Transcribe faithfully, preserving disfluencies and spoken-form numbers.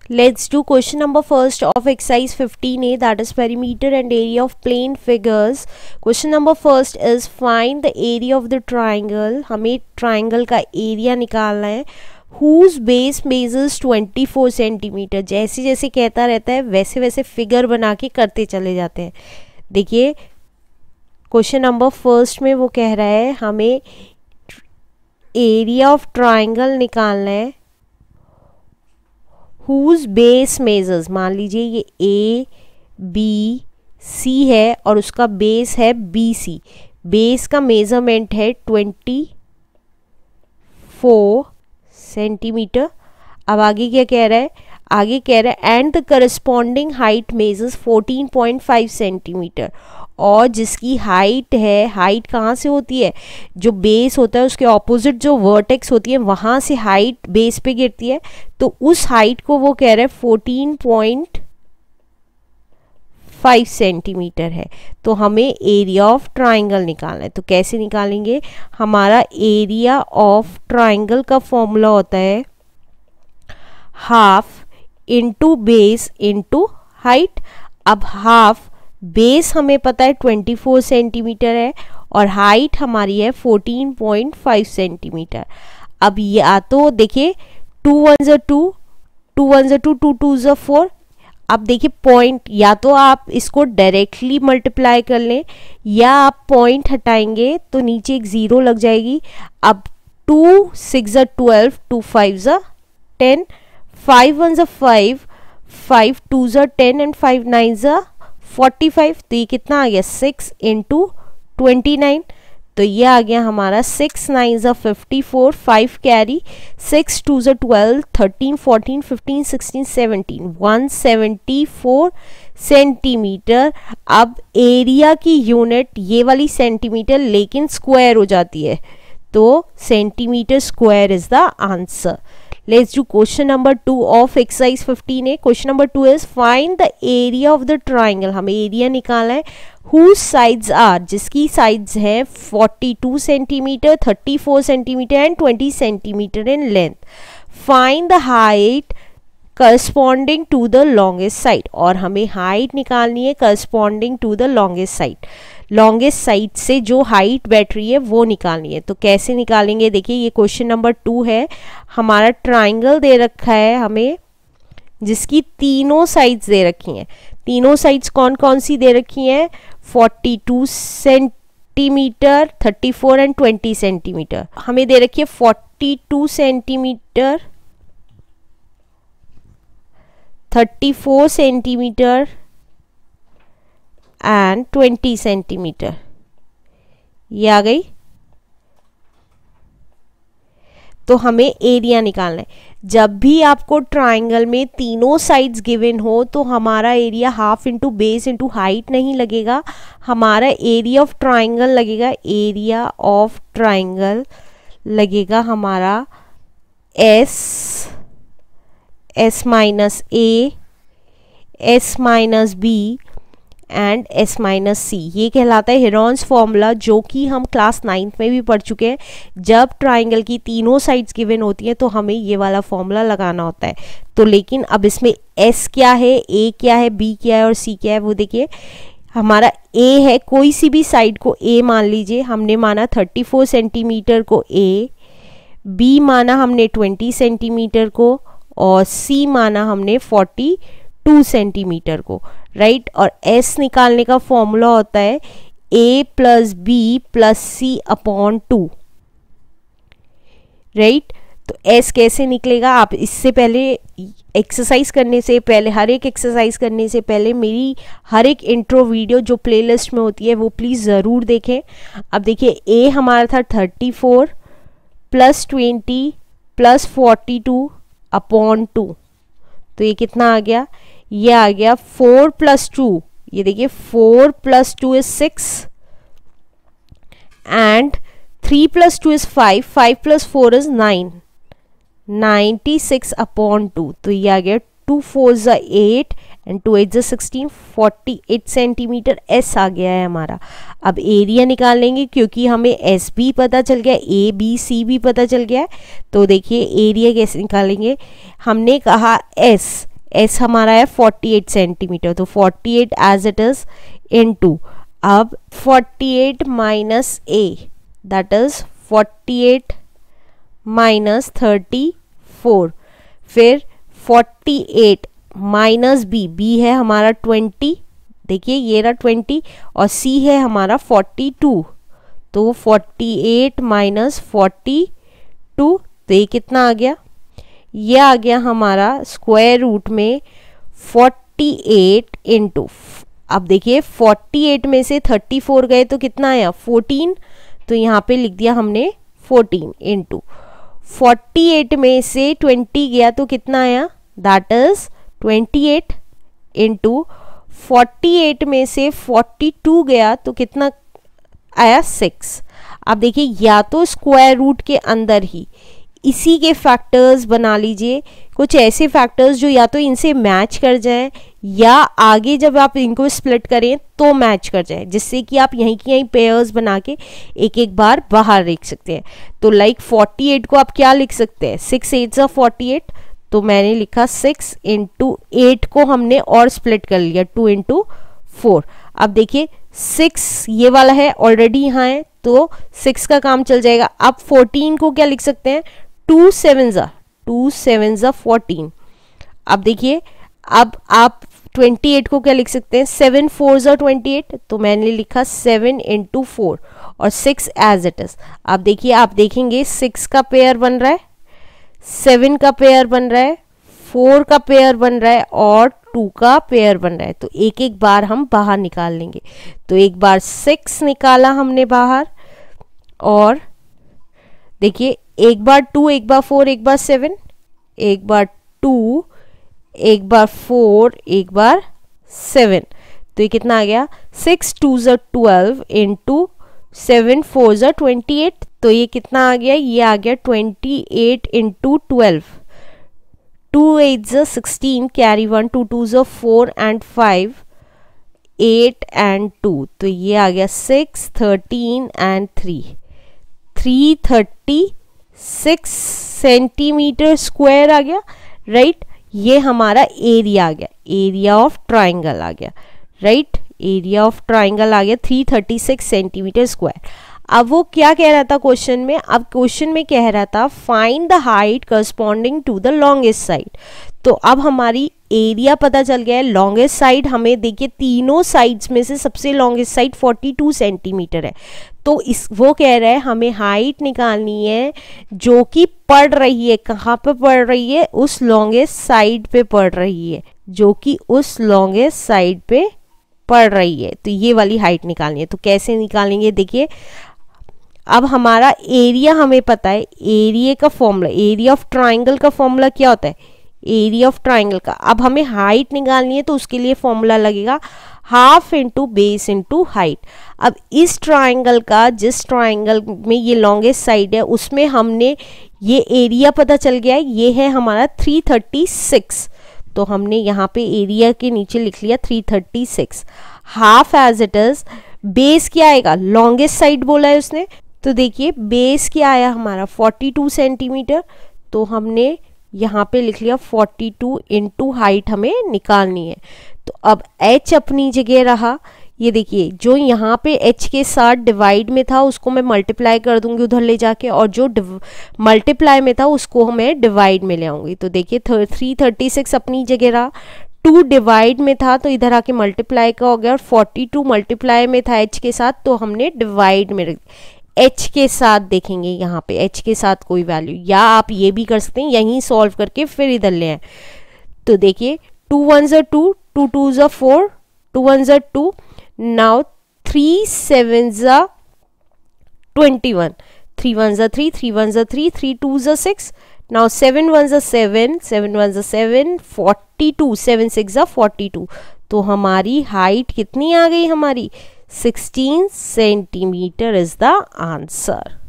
Let's do question number first of exercise fifteen A, that is perimeter and area of plane figures. Question number first is find the area of the triangle. हमें triangle का area निकालना है whose base measures twenty-four centimetre. जैसे जैसे कहता रहता है वैसे वैसे फिगर बना के करते चले जाते हैं. देखिए क्वेश्चन नंबर फर्स्ट में वो कह रहा है हमें एरिया ऑफ ट्राइंगल निकालना है whose base measures, मान लीजिए ये A B C है और उसका बेस है B C. बेस का मेजरमेंट है ट्वेंटी फोर सेंटीमीटर. अब आगे क्या कह रहा है, आगे कह रहा है and the corresponding height measures fourteen point five centimetre. और जिसकी हाइट है, हाइट कहाँ से होती है, जो बेस होता है उसके ऑपोजिट जो वर्टेक्स होती है वहाँ से हाइट बेस पे गिरती है, तो उस हाइट को वो कह रहा है फोर्टीन पॉइंट फाइव सेंटीमीटर है. तो हमें एरिया ऑफ ट्राइंगल निकालना है. तो कैसे निकालेंगे, हमारा एरिया ऑफ ट्राइंगल का फॉर्मूला होता है half into base into height. अब हाफ बेस हमें पता है ट्वेंटी फोर सेंटीमीटर है और हाइट हमारी है फोर्टीन पॉइंट फाइव सेंटीमीटर. अब या तो देखिए टू वन ज़ा टू, टू वन ज़ा टू, टू टू ज़ा फोर. अब देखिए पॉइंट, या तो आप इसको डायरेक्टली मल्टीप्लाई कर लें या आप पॉइंट हटाएंगे तो नीचे एक ज़ीरो लग जाएगी. अब टू सिक्स ज़ा ट्वेल्व, टू फाइव ज़ा टेन, फाइव वन ज़ा फाइव, फाइव टू ज़ा टेन एंड फाइव नाइन ज़ा फोर्टी फाइव. तो ये कितना आ गया, सिक्स इंटू ट्वेंटी नाइन. तो ये आ गया हमारा सिक्स नाइन ज़ा fifty four, five carry, six two ज़ा twelve, thirteen fourteen fifteen sixteen seventeen, one seventy four centimetre. अब एरिया की यूनिट ये वाली सेंटीमीटर लेकिन स्क्वायर हो जाती है, तो centimetre square is the answer. Let's do question number two of exercise fifteen A. Question number two is find the area of the triangle. हमें एरिया निकालना है whose sides are, जिसकी sides है forty two centimetre, thirty four centimetre and twenty centimetre in length. Find the height corresponding to the longest side. और हमें height निकालनी है corresponding to the longest side. Longest side से जो height बैठ रही है वो निकालनी है. तो कैसे निकालेंगे, देखिए ये क्वेश्चन नंबर टू है. हमारा ट्राइंगल दे रखा है हमें जिसकी तीनों साइड्स दे रखी हैं. तीनों साइड्स कौन कौन सी दे रखी हैं, forty two centimetre, thirty four and twenty centimetre. हमें दे रखी है forty two centimetre, thirty four centimetre and twenty centimetre. ये आ गई. तो हमें एरिया निकालना है. जब भी आपको ट्राइंगल में तीनों साइड्स गिवन हो तो हमारा area half into base into height नहीं लगेगा, हमारा एरिया ऑफ ट्राइंगल लगेगा, एरिया ऑफ ट्राइंगल लगेगा हमारा S, S minus A, S minus B and S minus C. ये कहलाता है हेरोन्स फॉर्मूला, जो कि हम क्लास नाइन्थ में भी पढ़ चुके हैं. जब ट्राइंगल की तीनों साइड्स गिवन होती हैं तो हमें ये वाला फॉर्मूला लगाना होता है. तो लेकिन अब इसमें एस क्या है, ए क्या है, बी क्या है और सी क्या है, वो देखिए. हमारा ए है, कोई सी भी साइड को ए मान लीजिए. हमने माना थर्टी फोर सेंटीमीटर को ए, बी माना हमने ट्वेंटी सेंटीमीटर को और सी माना हमने फोर्टी टू सेंटीमीटर को, राइट. और एस निकालने का फॉर्मूला होता है A plus B plus C upon two, right. तो एस कैसे निकलेगा, आप इससे पहले एक्सरसाइज करने से पहले, हर एक एक्सरसाइज करने से पहले मेरी हर एक इंट्रो वीडियो जो प्लेलिस्ट में होती है वो प्लीज़ ज़रूर देखें. अब देखिए ए हमारा था thirty four plus twenty plus forty two upon two. तो ये कितना आ गया, ये आ गया फोर प्लस टू. ये देखिए four plus two is six and three plus two is five, five plus four is nine, ninety six upon two. तो ये आ गया टू फोर ज़ा एट एंड टू एट ज़ा sixteen, forty eight centimetre S आ गया है हमारा. अब एरिया निकालेंगे क्योंकि हमें एस भी पता चल गया, ए बी सी भी पता चल गया है. तो देखिए एरिया कैसे निकालेंगे, हमने कहा एस, एस हमारा है फोर्टी एट सेंटीमीटर, तो forty eight as it is into, अब forty eight minus A that is forty eight minus thirty four, फिर forty eight minus B, B है हमारा ट्वेंटी, देखिए ये रहा ट्वेंटी, और सी है हमारा फोर्टी टू, तो forty eight minus forty two, तो ये कितना आ गया, ये आ गया हमारा स्क्वायर रूट में फोर्टी एट इंटू, अब देखिए फोर्टी एट में से थर्टी फोर गए तो कितना आया फोर्टीन, तो यहाँ पे लिख दिया हमने फोर्टीन इंटू फोर्टी एट में से ट्वेंटी गया तो कितना आया, that is twenty eight into forty eight में से फोर्टी टू गया तो कितना आया सिक्स। अब देखिए या तो स्क्वायर रूट के अंदर ही इसी के फैक्टर्स बना लीजिए, कुछ ऐसे फैक्टर्स जो या तो इनसे मैच कर जाएं या आगे जब आप इनको स्प्लिट करें तो मैच कर जाए, जिससे कि आप यहीं की यहीं पेयर्स बना के एक एक बार बाहर लिख सकते हैं। तो लाइक फोर्टी एट को आप क्या लिख सकते हैं, सिक्स एट सा फोर्टी एट, तो मैंने लिखा सिक्स इंटू एट को हमने और स्प्लिट कर लिया टू इंटू फोर। अब देखिए सिक्स ये वाला है ऑलरेडी यहाँ है तो सिक्स का काम चल जाएगा। अब फोर्टीन को क्या लिख सकते हैं, टू सेवन ज़ा टू सेवन ज़ा फोर्टीन। अब देखिए अब आप ट्वेंटी एट को क्या लिख सकते हैं, सेवन फोर ज़ा ट्वेंटी एट, तो मैंने लिखा सेवन इंटू फोर और सिक्स एज इट इज। अब देखिए आप देखेंगे सिक्स का पेयर बन रहा है, सेवन का पेयर बन रहा है, फोर का पेयर बन रहा है और टू का पेयर बन रहा है। तो एक एक बार हम बाहर निकाल लेंगे। तो एक बार सिक्स निकाला हमने बाहर, और देखिए एक बार टू, एक बार फोर, एक बार सेवन, एक बार टू, एक बार फोर, एक बार सेवन, तो ये कितना आ गया, सिक्स टू ज़ा ट्वेल्व इंटू सेवन फोर ज़ा ट्वेंटी एट, तो ये कितना आ गया, ये आ गया twenty eight into twelve, two eight ज़ा sixteen, carry one, two two ज़ा four and five, eight and two, तो ये आ गया six, thirteen and three, three thirty six centimeter square आ गया, राइट। ये हमारा एरिया आ गया, एरिया ऑफ ट्राइंगल आ गया, राइट, एरिया ऑफ ट्राइंगल आ गया three thirty six centimeter square. अब वो क्या कह रहा था क्वेश्चन में, अब क्वेश्चन में कह रहा था find the height corresponding to the longest side. तो अब हमारी एरिया पता चल गया है, लॉन्गेस्ट साइड हमें देखिए तीनों साइड्स में से सबसे longest side forty two centimeter है, तो इस वो कह रहा है हमें हाइट निकालनी है जो कि पड़ रही है, कहाँ पे पड़ रही है, उस लॉन्गेस्ट साइड पे पड़ रही है, जो कि उस लॉन्गेस्ट साइड पे पड़ रही है, तो ये वाली हाइट निकालनी है। तो कैसे निकालेंगे, देखिए अब हमारा एरिया हमें पता है, एरिया का फॉर्मूला, एरिया ऑफ ट्राइंगल का फॉर्मूला क्या होता है, एरिया ऑफ ट्राइंगल का। अब हमें हाइट निकालनी है तो उसके लिए फॉर्मूला लगेगा half into base into height. अब इस ट्राइंगल का, जिस ट्राइंगल में ये लॉन्गेस्ट साइड है उसमें हमने ये एरिया पता चल गया है, ये है हमारा थ्री थर्टी सिक्स, तो हमने यहाँ पे एरिया के नीचे लिख लिया three thirty six, half as it is. Base क्या आएगा, लॉन्गेस्ट साइड बोला है उसने, तो देखिए बेस क्या आया हमारा फोर्टी टू सेंटीमीटर, तो हमने यहाँ पे लिख लिया फोर्टी टू इंटू हाइट हमें निकालनी है। तो अब h अपनी जगह रहा, ये देखिए जो यहाँ पे h के साथ डिवाइड में था उसको मैं मल्टीप्लाई कर दूंगी उधर ले जाके, और जो मल्टीप्लाई में था उसको मैं डिवाइड में ले आऊंगी। तो देखिए थ्री थर्टी सिक्स अपनी जगह रहा, टू डिवाइड में था तो इधर आके मल्टीप्लाई का हो गया, और फोर्टी टू मल्टीप्लाई में था h के साथ तो हमने डिवाइड में रख, h के साथ देखेंगे यहाँ पे h के साथ कोई वैल्यू, या आप ये भी कर सकते हैं यहीं सॉल्व करके फिर इधर ले आए। तो देखिए टू वन ज़ा टू, टू टू ज़ा फोर, टू वन ज़ा टू, नाउ थ्री सेवन ज़ा ट्वेंटी वन, थ्री वन ज़ा थ्री, थ्री वन ज़ा थ्री, थ्री टू ज़ा सिक्स, नाउ सेवन वन ज़ा सेवन, सेवन वन ज़ा seven, forty two, seven six ज़ा forty two, तो हमारी हाइट कितनी आ गई हमारी, sixteen centimeter is the answer.